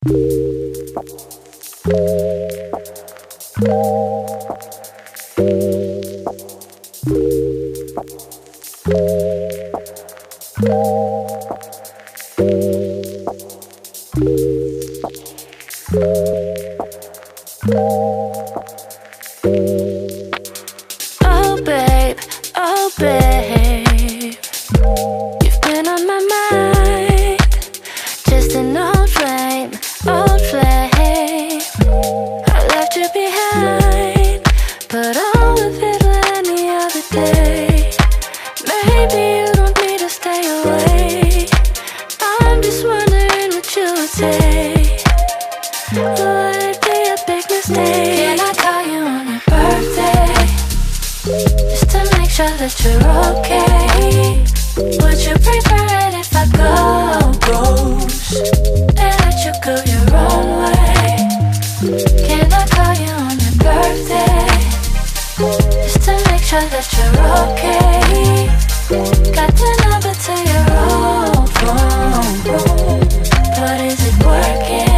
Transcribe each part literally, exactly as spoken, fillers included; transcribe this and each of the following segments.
Oh babe, oh babe, you've been on my mind. Just an old flame, old flame. I left you behind, but all of it any other day. Maybe you don't need to stay away. I'm just wondering what you would say. Would it be a big mistake? Can I call you on your birthday, just to make sure that you're okay? Would you prefer it if I go ghost and let you go your own way? Can I call you on your birthday, just to make sure that you're okay? Got the number to your old phone, but is it working?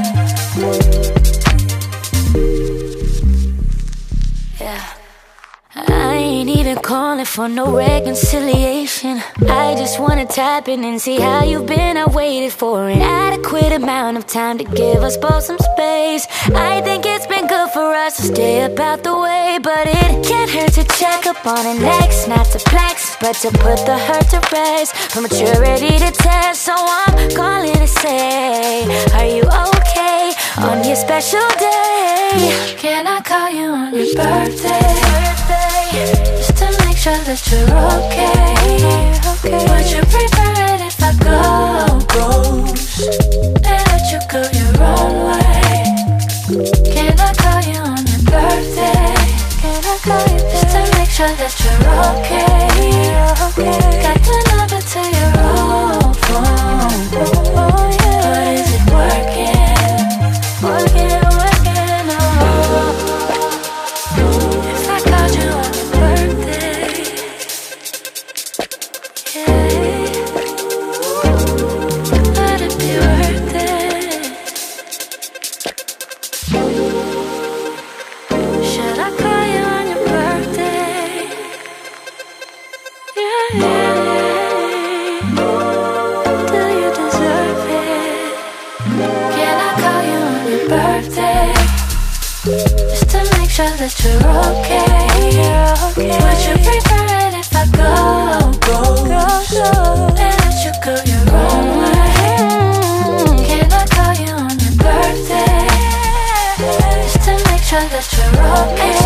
Yeah, I ain't even calling for no reconciliation. I just wanna tap in and see how you've been. I waited for an adequate amount of time to give us both some space. I think it's been good for us to stay up out the way, but it can't hurt to check up on an ex. Not to flex, but to put the hurt to rest. For maturity to test, so I'm calling to say, are you okay on your special day? Can I call you on your birthday, just to make sure that you're okay? Would you prefer it if I go ghost and let you go your own way? Can I call you on your birthday, Can I call you just to make sure that you're okay? Got the number to your old phone, oh yeah. But is it working? Working, working, oh. If I called you on your birthday, yeah, would it be worth it? Should I call you on your birthday? Yeah, yeah. Do you deserve it? Can I call you on your birthday, just to make sure that you're okay? Would you prefer it if I go ghost and let you go your own way? Can I call you on your birthday, just to make sure that you're okay?